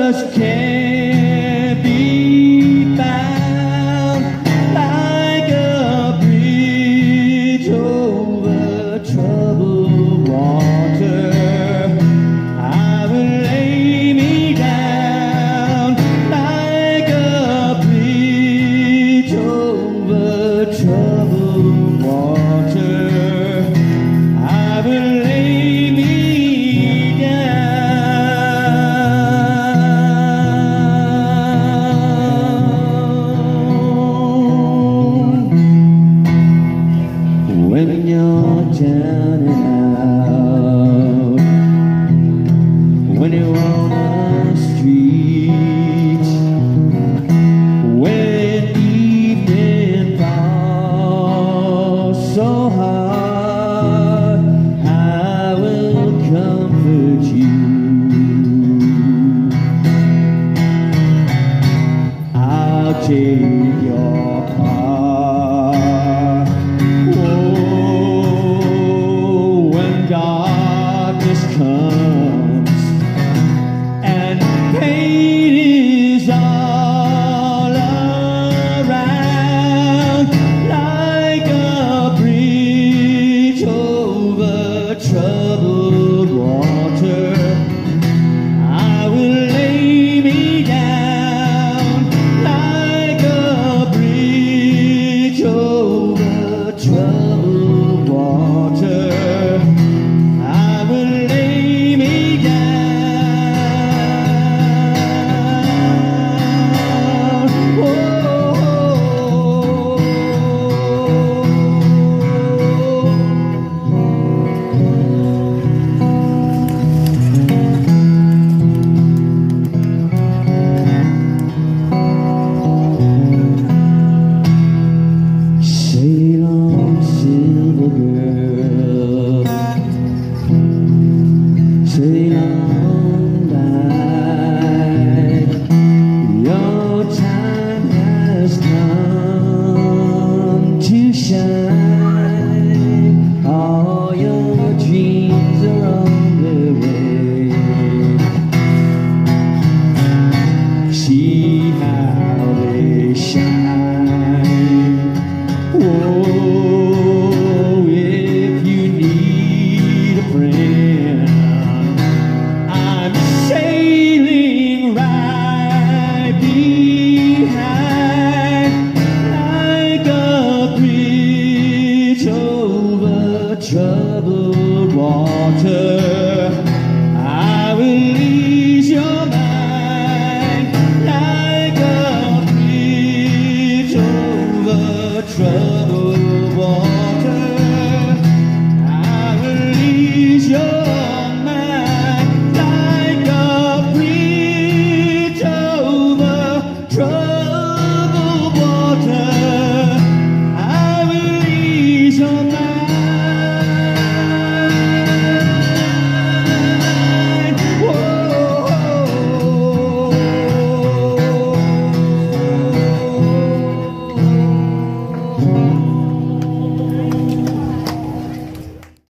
just can't be found, like a bridge over troubled water. I will lay me down like a bridge over troubled water. I will lay me down when you're down and out, when you're on the street, when evening falls so hard, I will comfort you. I'll take